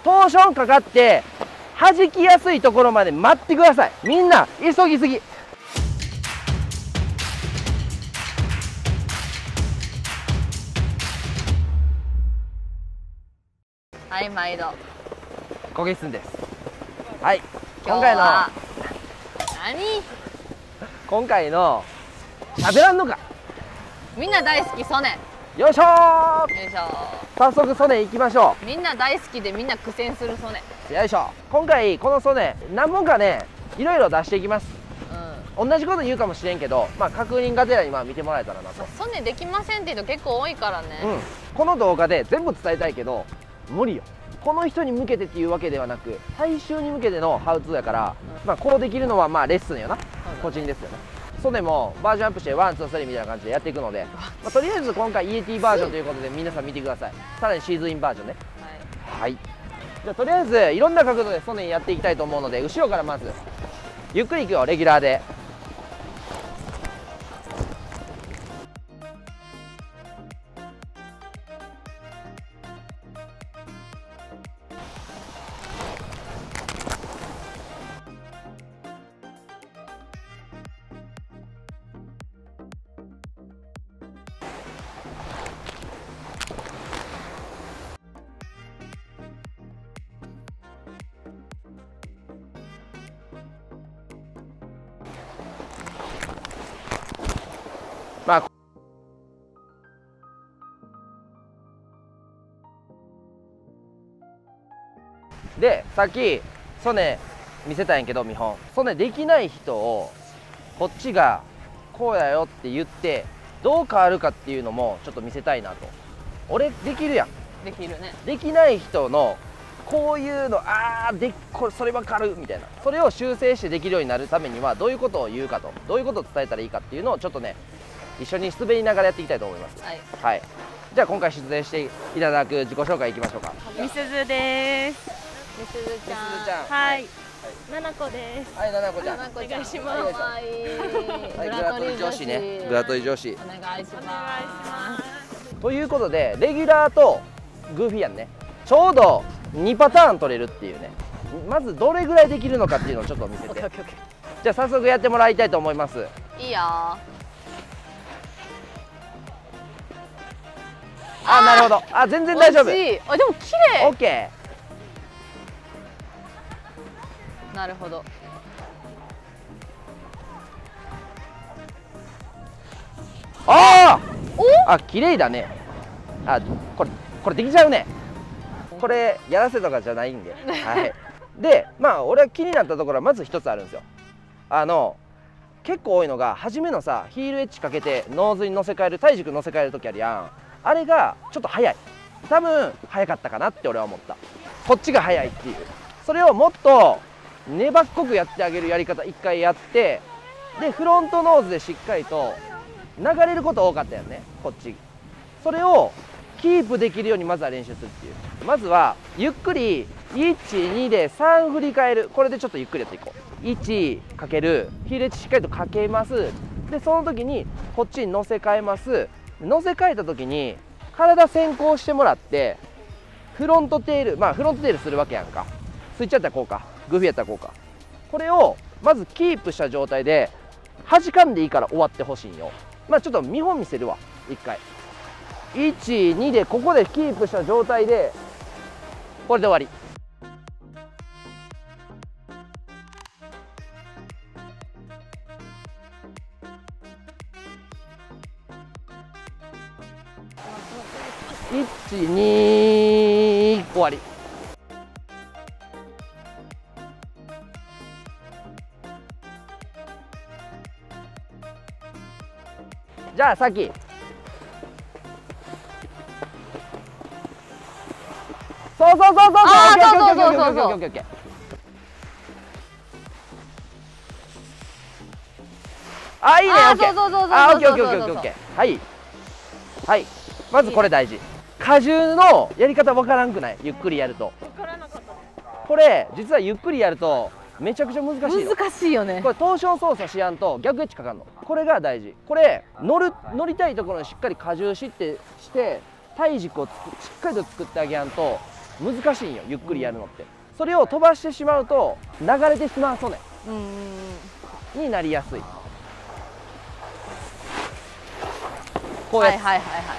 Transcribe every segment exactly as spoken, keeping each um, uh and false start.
トーションかかって弾きやすいところまで待ってください。みんな急ぎすぎ。 はい、毎度こげすんです。はい、 今今回の何今回の喋らんのか。 みんな大好きソネ。 よいしょー。 よいしょ。 早速ソネ行きましょみんな大好きでみんな苦戦するソネ。 う。よいしょ。今回このソネ何本かねいろいろ出していきます。 うん、 同じこと言うかもしれんけど、まあ確認がてらにまあ見てもらえたらなと。 ソネできませんっていう人結構多いからね。 うん、この動画で全部伝えたいけど無理よ。この人に向けてっていうわけではなく大衆に向けてのハウツーやから、うん、まあこうできるのはまあレッスンよな、個人ですよね。ソネもバージョンアップしてワンツースリーみたいな感じでやっていくので、まあ、とりあえず今回 イーエーティー バージョンということで皆さん見てください。さらにシーズンインバージョンね。はい、はい、じゃあとりあえずいろんな角度でソネにやっていきたいと思うので、後ろからまずゆっくりいくよ。レギュラーで。まあでさっきソネ見せたんやけど、見本ソネできない人をこっちがこうやよって言ってどう変わるかっていうのもちょっと見せたいなと。俺できるやん。 できるね。 できない人のこういうの、あーでこれそれ分かるみたいな、それを修正してできるようになるためにはどういうことを言うかと、どういうことを伝えたらいいかっていうのをちょっとね一緒に滑りながらやっていきたいと思います。はい、はい、じゃあ今回出演していただく自己紹介いきましょうか。 みすずです。 みすずちゃん。 みすずちゃん。 はい。ななこです。 はい、ななこちゃん。 お願いします。 はい、グラトリ女子ね。グラトリ女子。 お願いします。 ということでレギュラーとグーフィーやんね。ちょうどにパターン取れるっていうね。まずどれぐらいできるのかっていうのをちょっと見せて。じゃあ早速やってもらいたいと思います。 いいよ。 あ、なるほど。あ、全然大丈夫。 あ、でも綺麗。 オッケー。なるほど。 ああ。あ、綺麗だね。あ、これこれできちゃうね。これやらせとかじゃないんで。はい。で、まあ俺は気になったところはまず一つあるんですよ。あの結構多いのが初めのさヒールエッジかけてノーズに乗せ替える、体軸乗せ替える時あるやん。あれがちょっと早い。多分早かったかなって俺は思った。こっちが早いっていう。それをもっと粘っこくやってあげるやり方一回やって、でフロントノーズでしっかりと流れること多かったよね、こっち。それをキープできるようにまずは練習するっていう。まずはゆっくりいちにでさん振り返る。これでちょっとゆっくりやっていこう。いちかけるヒールエッジしっかりとかけます。でその時にこっちに乗せ替えます。乗せ替えた時に体先行してもらってフロントテール、まあフロントテールするわけやんか。スイッチやったらこうか、グーフィーやったらこうか。これをまずキープした状態で弾かんでいいから終わってほしいんよ。まあちょっと見本見せるわ一回。いちにでここでキープした状態でこれで終わり。いちに終わり。じゃあさっきそうそうそうそうそう、 あーそうそうそうそうオッケーオッケーオッケーオッケーオッケーオッケー。あ、いいね、オッケー。 そうそうそうそうそう。 あ、オッケーオッケーオッケーオッケーオッケー。はいはい、まずこれ大事。荷重のやり方わからんくない？ゆっくりやると。 わからなかった。 これ実はゆっくりやるとめちゃくちゃ難しいよ。 難しいよね。 これトーション操作しやんと逆エッジかかんの。これが大事。これ乗る乗りたいところにしっかり荷重してして体軸をしっかりと作ってあげやんと難しいんよ、ゆっくりやるのって。それを飛ばしてしまうと流れてしまうソネになりやすい。こうやって、 はいはいはいはい。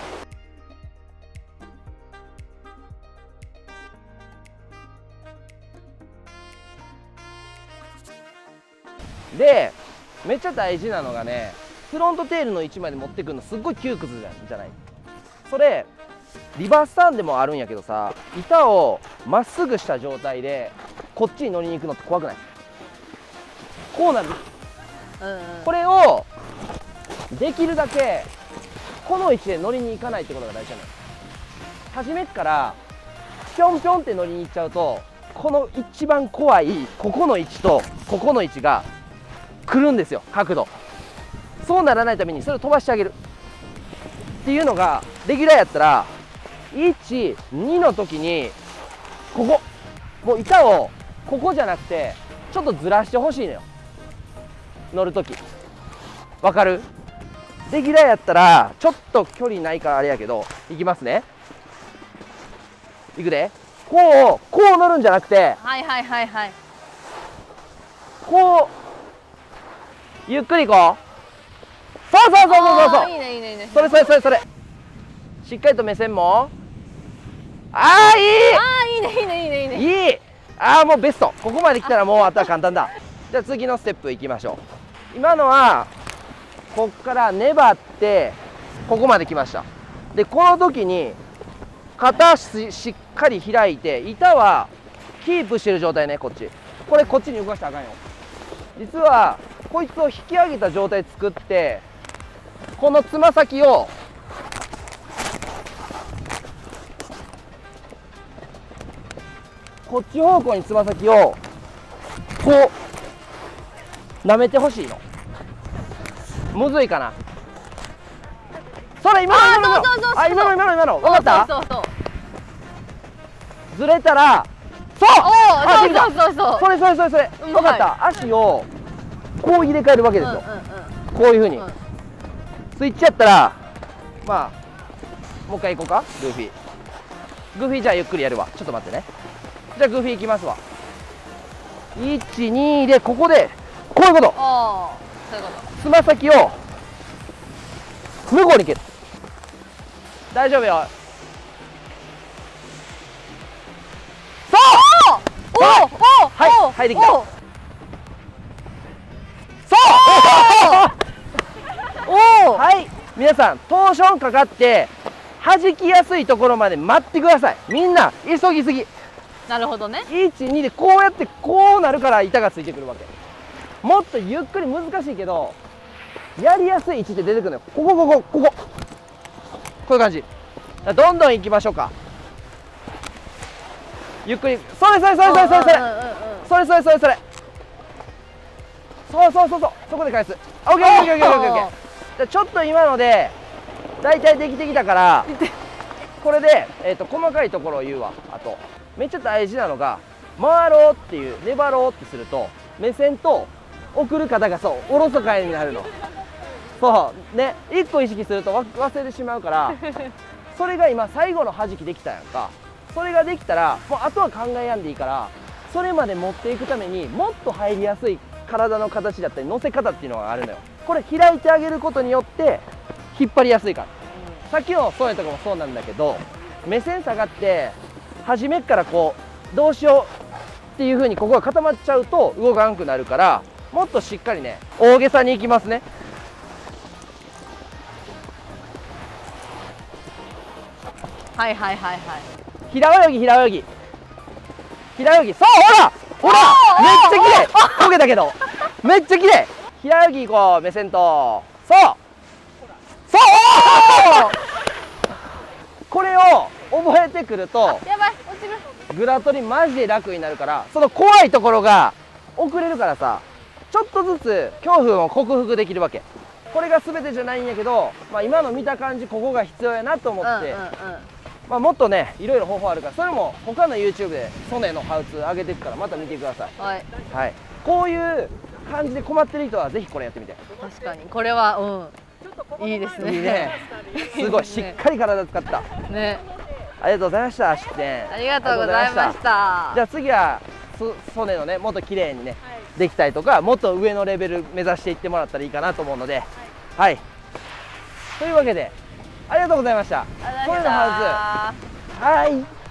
でめっちゃ大事なのがね、フロントテールの位置まで持ってくるのすっごい窮屈じゃんじゃない。それリバースターンでもあるんやけどさ、板をまっすぐした状態でこっちに乗りに行くのって怖くない？こうなる、 うんうん、 これをできるだけこの位置で乗りに行かないってことが大事なのよ。初めっからぴょんぴょんって乗りに行っちゃうと、この一番怖いここの位置とここの位置が来るんですよ、角度。そうならないためにそれを飛ばしてあげるっていうのがレギュラーやったら、いち、にの時にここもう板をここじゃなくてちょっとずらしてほしいのよ、乗る時。わかる？レギュラーやったらちょっと距離ないからあれやけど、いきますね。いくで。こうこう乗るんじゃなくて、 はいはいはいはい。 こうゆっくり行こう。そうそうそうそうそう。 いいねいいねいいね。 それそれそれそれ。しっかりと目線も。ああいい。 ああいいねいいねいいねいいね。 いい。ああもうベスト。ここまで来たらもうあとは簡単だ。じゃあ次のステップいきましょう。今のはこっから粘ってここまで来ました。でこの時に片足しっかり開いて、板はキープしてる状態ね。こっちこれこっちに動かしたらあかんよ。実はこいつを引き上げた状態作って、このつま先をこっち方向につま先をこう舐めてほしいの。むずいかな。それ今の今の今のあ今の今の今の分かった？ そうそうそう。 ずれたらそう。 おおそうそうそうそう。 それそれそれそれ分かった。足をこう入れ替えるわけですよ、こういうふうに、うん、スイッチやったらまあもう一回行こうか。グーフィーグーフィーじゃあゆっくりやるわ。ちょっと待ってね。じゃあグーフィーいきますわ。いち、にでここでこういうこと。 そういうこと。 つま先を向こうに蹴る。大丈夫よ。そうおおおはいはいできた。そうおおはい皆さんトーションかかって弾きやすいところまで待ってください。みんな急ぎすぎ。 なるほどね。 いち、にでこうやってこうなるから板がついてくるわけ。もっとゆっくり難しいけどやりやすい位置って出てくるのよ。こここここここういう感じ。どんどん行きましょうか。ゆっくり。それそれそれそれそれそれそれそれそれそれそうそうそうそうそこで返す。オッケーオッケーオッケーオッケーオッケー。じゃあちょっと今ので大体できてきたからこれで、えー、と細かいところを言うわ。あとめっちゃ大事なのが回ろうっていう粘ろうってすると目線と送る方がそうおろそかになるの。そうね、いっこ意識すると忘れてしまうからそれが今最後の弾きできたやんか。それができたらもうあとは考えやんでいいから、それまで持っていくためにもっと入りやすい体の形だったり乗せ方っていうのがあるのよ。これ開いてあげることによって引っ張りやすいから、うん、さっきのそういうとこもそうなんだけど、目線下がって初めっからこうどうしようっていう風にここが固まっちゃうと動かなくなるから、もっとしっかりね大げさにいきますね。 はいはいはいはい。 平泳ぎ平泳ぎ平泳ぎ。そうほらほらめっちゃ綺麗。こけたけどめっちゃ綺麗。平泳ぎいこう。目線とそうそうこれを覚えてくるとやばい落ちる。 グラトリマジで楽になるから、その怖いところが遅れるからさ、ちょっとずつ恐怖を克服できるわけ。これが全てじゃないんやけど、まあ、今の見た感じここが必要やなと思って、うんうんうん、まあもっとねいろいろ方法あるから、それも他の YouTube でソネのハウツー上げていくからまた見てください。 はい、 はい、こういう感じで困ってる人はぜひこれやってみて。 確かにこれはうんいいですね。 いいね。すごいしっかり体使った。 ね。 はい。 ありがとうございました。出店ありがとうございました。 じゃあ次はそソネのねもっと綺麗にね、 はい、 できたりとか、もっと上のレベル目指していってもらったらいいかなと思うので、はい、はい、というわけでありがとうございました。 ありがとうソネのございました。 ハウス、はい。